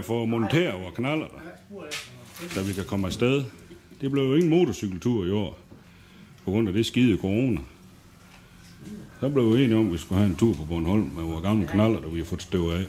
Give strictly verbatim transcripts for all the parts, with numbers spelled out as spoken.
at få monteret vores kanaler, så vi kan komme afsted. Det blev jo ingen motorcykeltur i år, på grund af det skide corona. Så blev vi enige om, at vi skulle have en tur på Bornholm med vores gamle kanaler, der vi har fået støv af.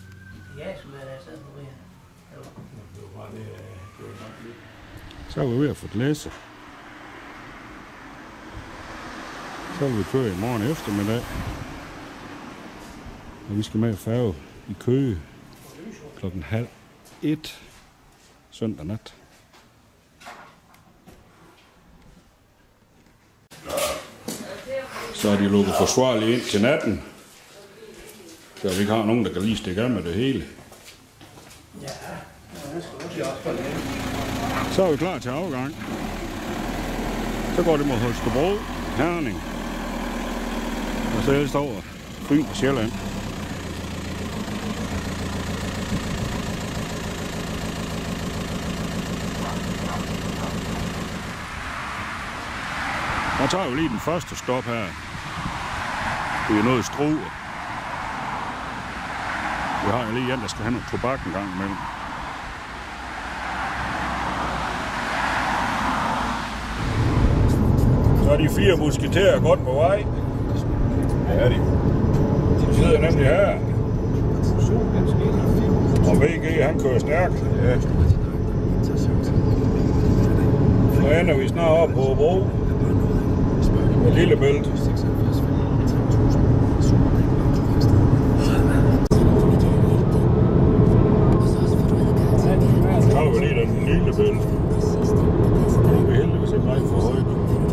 Så er vi ved at få læse. Så vil vi køre i morgen eftermiddag. Og vi skal med færge i Køge klokken halv et søndag nat. Så er de lukket forsvarligt ind til natten. Så vi ikke har nogen, der kan lige stikke af med det hele. Så er vi klar til afgang. Så går det mod Holstebro, Herning. Og så ellers over Fyn og Sjælland. Og tager jo lige den første stop her. Vi er nået Struer. Vi har jo lige en, der skal have noget tobak en gang imellem. Så er de fire musketerer godt på vej. Det er de. De sidder nemlig her. Og V G, han kører stærkt. Ja. Så ender vi snart op på bro. Med Lillebælt. Så har vi lige den Lillebælt. Vi er heldigvis ikke rigtig for højt.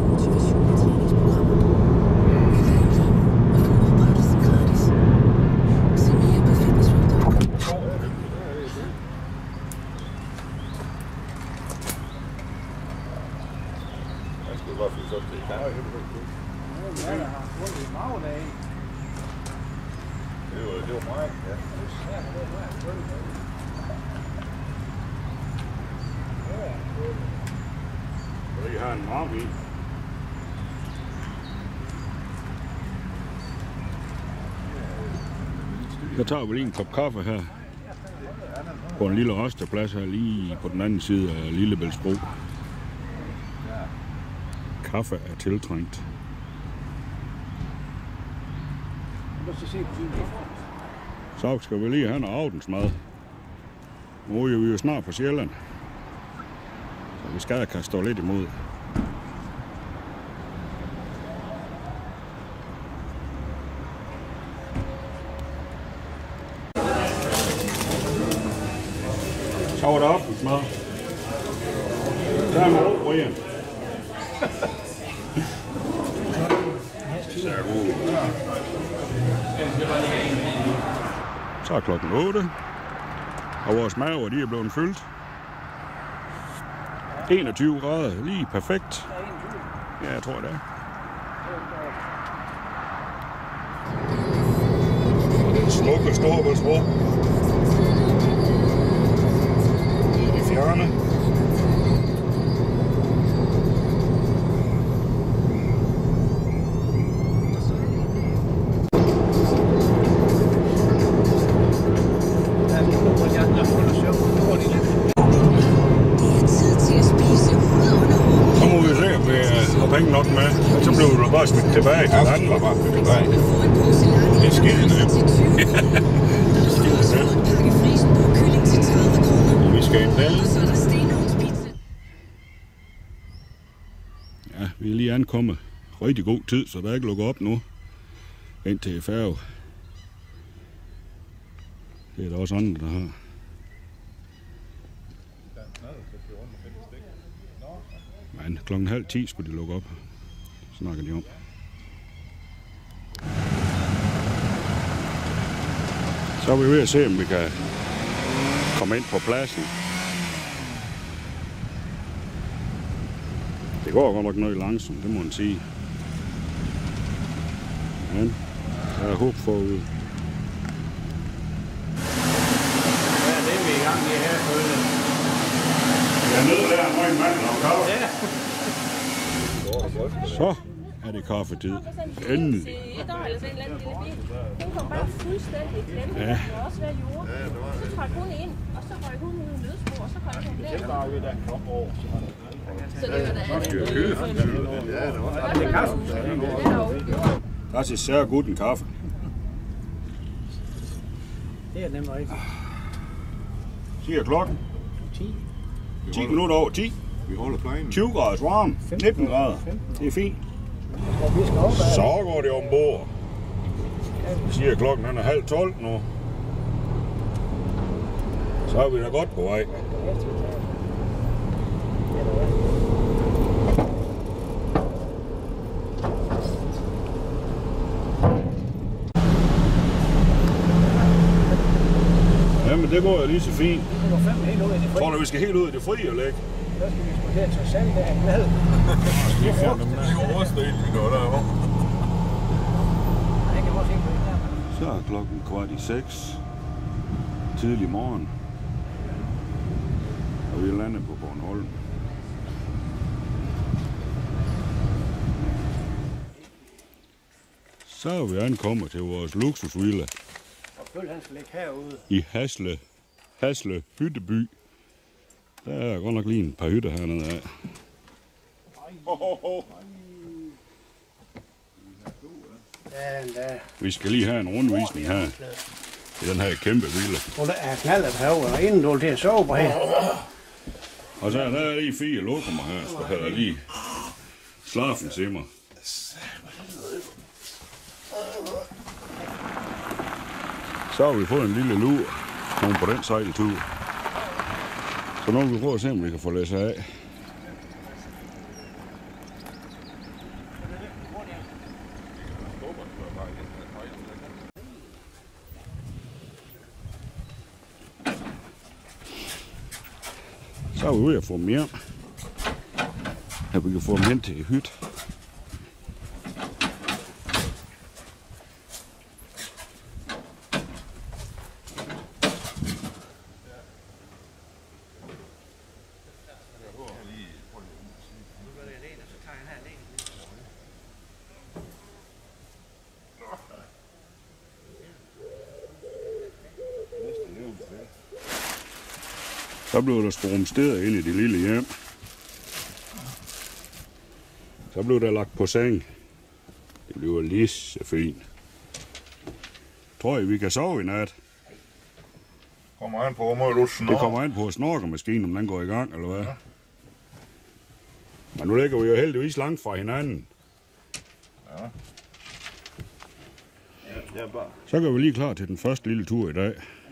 Det var mig, ja. Og I har en mark i. Så tager vi lige en kop kaffe her. På en lille resteplads her lige på den anden side af Lillebæltsbro. Kaffe er tiltrængt. Så skal vi lige have noget aftensmad. Nu er vi jo snart på Sjælland. Så vi skal kan stå lidt imod. Så var der aftensmad. Der er noget Brian. Så er klokken otte, og vores maver de er blevet fyldt. enogtyve grader, lige perfekt. Ja, jeg tror det er. Smukke Storebæltsbro. Det er de fjerne. Penge nok med, og så blev du bare smidt tilbage til Danmark. Bare tilbage. Det er skide nemt. Det er skide nemt. Vi skal ind der. Ja, vi er lige ankommet. Rigtig god tid, så der er ikke lukket op nu. Ind til færge. Det er der også andre, der har. Men klokken halv ti skulle de lukke op, snakker de om. Så er vi ved at se, om vi kan komme ind på pladsen. Det går godt nok noget langsomt, det må man sige. Men der er håb forude. Ja, det er vi i gang med her, følge. Jeg er nødt til at have en mand og kaffe. Så er det kaffetid. Endelig. Et år eller sådan en eller anden lille bil. Hun kom bare fuldstændig i klemme. Ja. Det var også være jord. Så trak hun ind, og så røg hun ud i nødspor, og så kom hun der. Det var jo der kom over. Så det var da andet. Ja, det var det kaffe. Der er til sær godt en kaffe. Det er nemt rigtigt. Siger klokken? ti. ti minutter over ti. Vi holder planen. tyve grader varm. nitten grader. Det er fint. Og vi skal op ad. Så går det ombord. Siger klokken, han er halv tolv nu. Så er vi da godt på vej. Jamen det går jo lige så fint. Vi går fem helt ud i det fri. Tror du, vi skal helt ud i det fri og lægge? Så skal vi sgu til at tage sand der i glad. Det er overstået, vi går derovre. Jeg kan også ikke på det der. Så er klokken kvart i seks. Tidlig morgen. Og vi er landet på Bornholm. Så er vi ankommet til vores luksusvilla Og følg han skal ligge herude. i Hasle, Hasle Hytteby. Der er godt nok lige en par hytter hernede af. Ja, der. Vi skal lige have en rundvisning her i den her kæmpe villa. Og der er knaldet herude, og inden du vil til at sove på her. Og så er der lige fire lokummer her, så har der lige slafen til mig. Så har vi fået en lille lur oven på den sejltur. Så nu vil vi prøve at se, om vi kan få læsset af. Så er vi ude at få dem hjem. Her vi kan få dem hen til hytte. Så blev der sprumsteret ind i det lille hjem. Så blev der lagt på seng. Det bliver lige så fint. Tror I, vi kan sove i nat? Kommer an på, hvor meget du snor. Det kommer an på snorkermaskinen, om den går i gang, eller hvad? Ja. Men nu ligger vi jo heldigvis langt fra hinanden. Ja. Ja, ja, bare. Så går vi lige klar til den første lille tur i dag.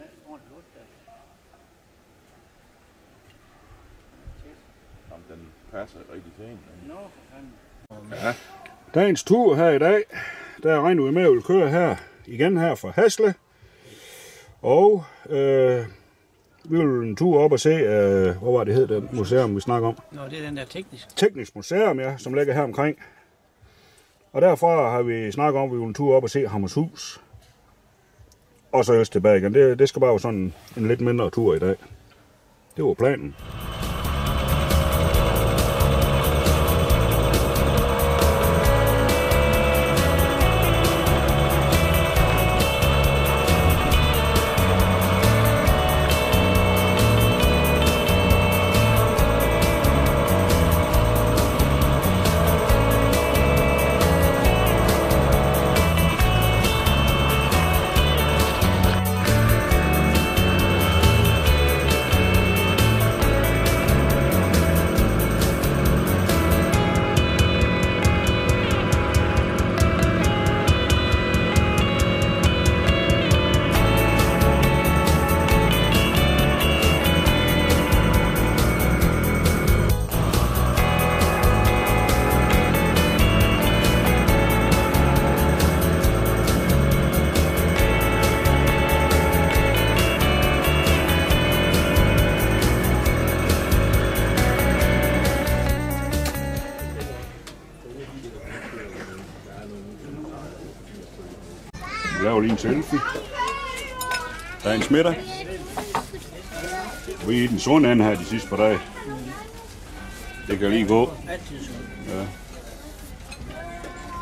Den passer rigtig fint. Ja. Dagens tur her i dag, der regner vi med, at vi vil køre her igen her fra Hasle. Og øh, vi vil en tur op og se, øh, hvor var det hed, det museum, vi snakker om? Nå, det er den der teknisk. Teknisk museum, ja, som ligger her omkring. Og derfra har vi snakket om, at vi vil en tur op og se Hammershus. Og så ellers tilbage igen. Det, det skal bare være sådan en lidt mindre tur i dag. Det var planen. Vi laver lige en selfie. Der er en smitter. Vi er i den sunde ende her de sidste par dage. Det kan lige gå. Ja.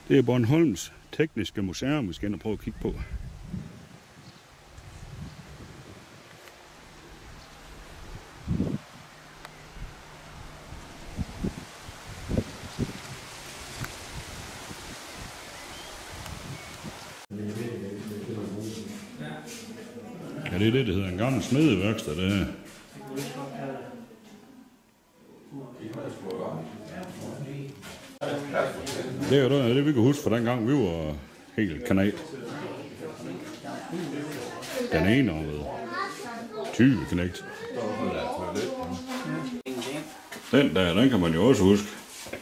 Det er Bornholms Tekniske Museum, vi skal ind og prøve at kigge på. Ja, det er det, det hedder en gammel smedeværksted, det her. Det er jo det, det vi kan huske fra dengang, vi var helt kanal. Den ene over tyve knægt. Den der, den kan man jo også huske.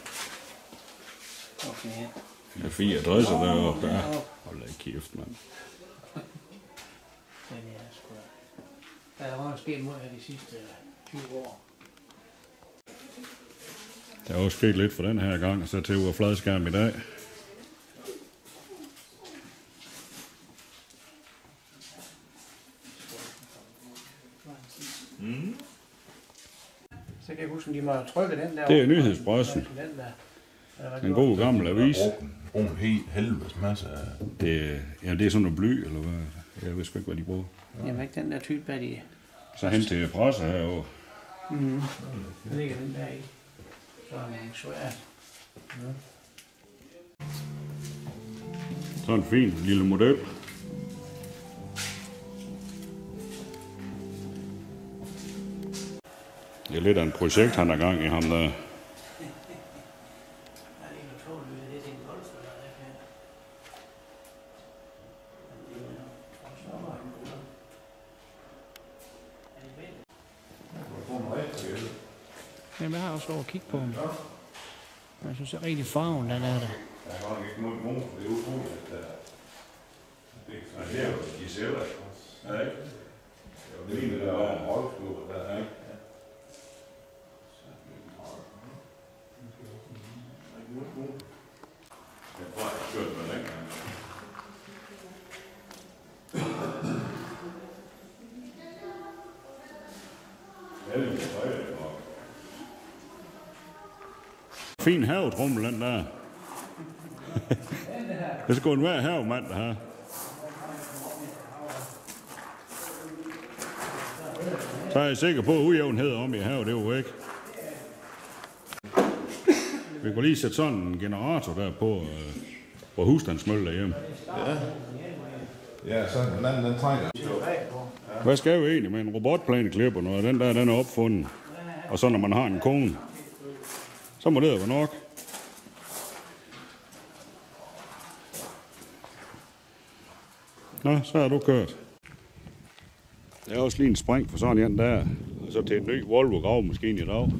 Der er fire adresser deroppe. Ja. Hold da kæft, mand. Der er også sket noget her de sidste tyve år. Der er også sket lidt for den her gang, og så til uge fladskærm i dag. Mm. Så kan jeg huske, at de må trykke den der. Det er nyhedspressen. En god gammel avis. Brug en helt helvedes masse af... Det, ja, det er sådan noget bly, eller hvad? Jeg ved sgu ikke, hvad de bruger. Jamen ikke den der type, hvad de... Så hen til presse herovre. Mhm. Der ligger den der i. Så er den svær. Ja. Sådan en fin lille model. Det er lidt af en projekt, han er gang i ham der. Jamen, jeg har også over at kigge på dem. Jeg synes, det er rigtig farven, den er der. Der er godt ikke noget motor, det er utroligt, at det er jo Gisela. Ja, ikke? Det er jo det, der er en rolleflur, der er ikke. Jeg tror, jeg har kørt med den gang. Fin havetrummel, den der. Det skal en hver havemand, der har. Så er jeg sikker på, at ujævnhed om i havet, det er jo væk. Vi kan lige sætte sådan en generator der på, på husstandsmølle derhjemme. Ja. Ja, så den anden, den trænger. Hvad skal vi egentlig med en robotplæneklipper, når den der den er opfundet? Og så når man har en kone, så må det være nok. Nå, så er du kørt. Der er også lige en spring for sådan en der, og så til en ny Volvo gravemaskine i dag.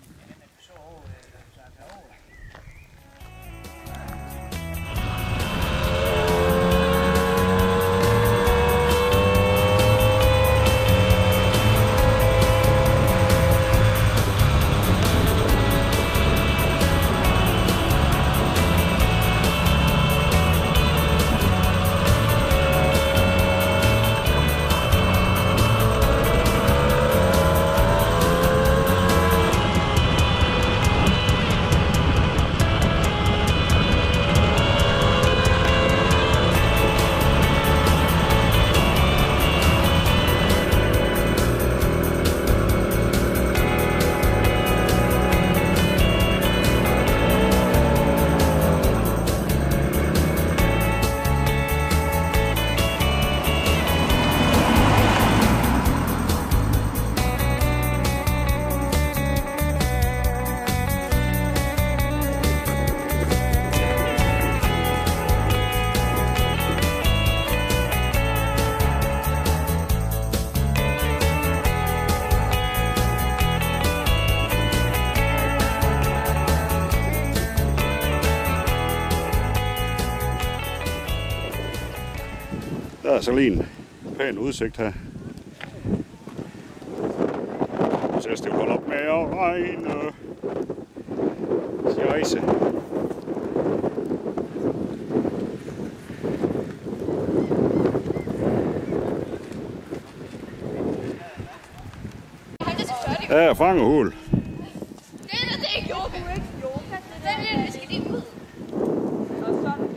Der er så lige en pæn udsigt her. Så jeg skal holde op med at regne. Scheisse. Ja, jeg fanger hul. Det er det ikke yoga. Det er ikke yoga. Det er det, vi skal lige ud. Og så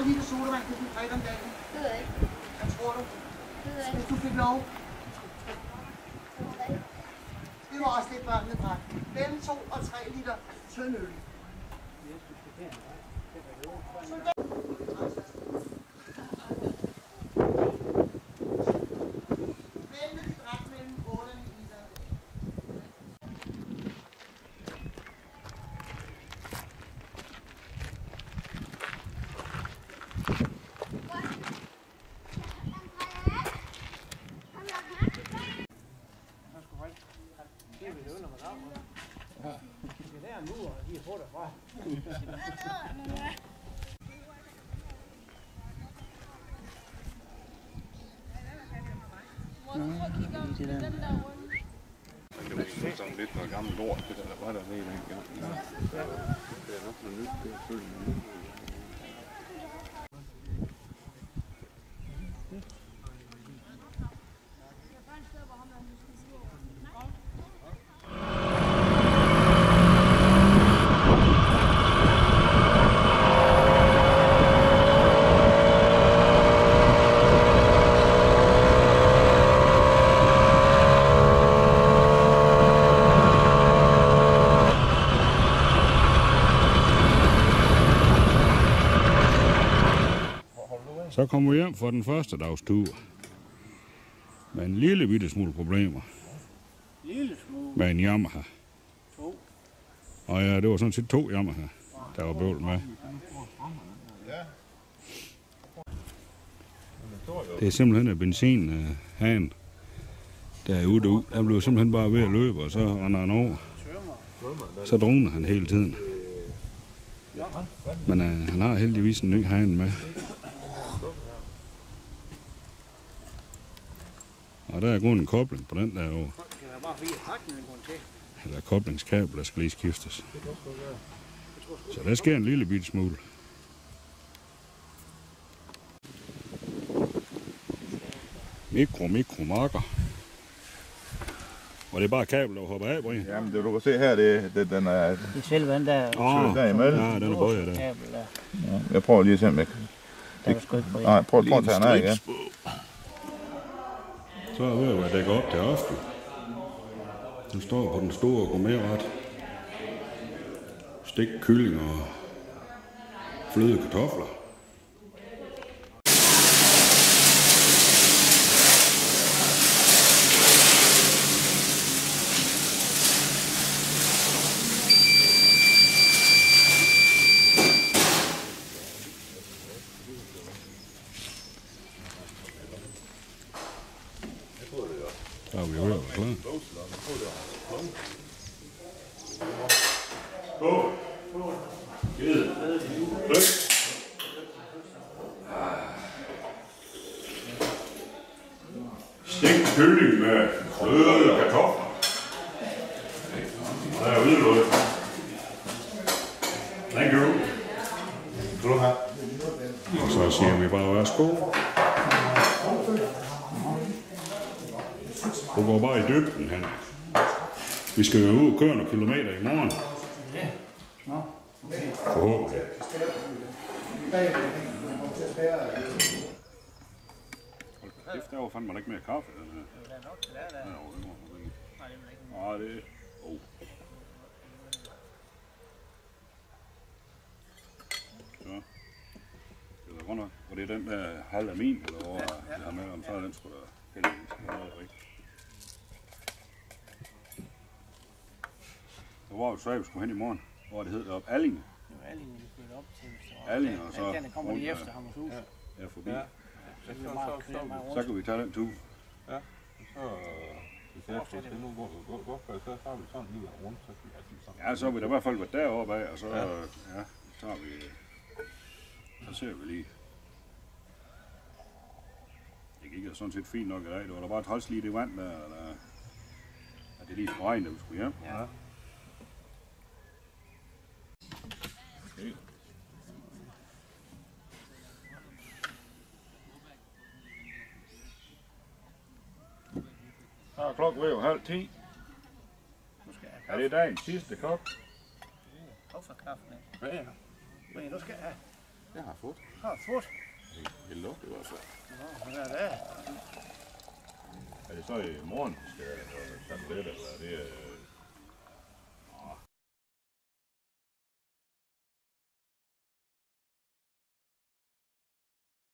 en liter sodavand, kan du drikke om dagen? Det ved jeg ikke. Hvad tror du? Det ved jeg ikke. Hvis du fik lov. Det var også det, børnene drak. Mellem to og tre liter tynd øl. Det er sådan lidt noget gammelt lort, det der var der med en gang. Det er nok noget nyt, det er selvfølgelig. Så kommer vi hjem for den første dags tur. Med en lille bitte smule problemer. Lille smule. Med en Yamaha. To. Og ja, det var sådan set to Yamaha, der var bøvl med. Det er simpelthen en benzinhan, der er ude ud. Han blev simpelthen bare ved at løbe, og så render han over. Så droner han hele tiden. Men uh, han har heldigvis en ny han med. Og der er kun en kobling på den der over. Eller koblingskabel, der skal lige skiftes. Så der sker en lille bitte smule. Mikro, mikro marker. Og det er bare kabel, der hopper af, Brian. Jamen, det du kan se her, det, det den er... Det er selve den der. Åh, der imellem. ja, den er bøjet der. Kabel der. Ja, jeg prøver lige at se, om jeg kan... Der er sgu ikke på. Nej, prøv, prøv at tage den af igen. Så er jeg ved at være dækket op til aften. Den står på den store gourmetret. Stik kylling og fløde kartofler. Så er vi jo klar. Gå! Gid! Lyk! Stik kylling med fløde kartofler. Og der er hvidløg. Thank you. Skal du have? Og så siger vi bare værsgo. Du går bare i dybden, han. Vi skal jo ud og køre nogle kilometer i morgen. Forhåbentlig. Hold kæft, der var fandme ikke mere kaffe. Den her. Det er nok til der, der. Nej, det er... Oh. Så. Det er godt nok. Og det er den der halv af min, eller hvor jeg har med, om så er den sgu da heldigvis. Det er rigtigt. Så hvor var det så, vi skulle hen i morgen? Hvor det hed deroppe? Allinge? Det var Allinge, vi flyttede op til. Allinge, og så... Den kommer lige efter Hammershus. Ja, forbi. Ja. Så kan vi meget køre mig Så rundt. kan vi tage den tur. Ja, så hvis jeg får til nu, hvor du går, så har vi sådan lige rundt, så kan vi sådan. Ja, så har vi da i hvert fald været deroppe af, og så, Ja. ja, så har vi... Så ser vi lige. Det gik sådan set fint nok i dag. Det var da bare træls lige det vand der, eller... At det lige skulle regne, da vi skulle hjem. Ja. Så er klokken ved jo halv ti. Er det dagens sidste kop? Hvorfor kaffe med? Ja, ja. Men du skal have. Det har jeg fået. Har du fået? Helt lukket i hvert fald. Nå, hvad er det? Er det så i morgen, vi skal have tabletter, eller er det...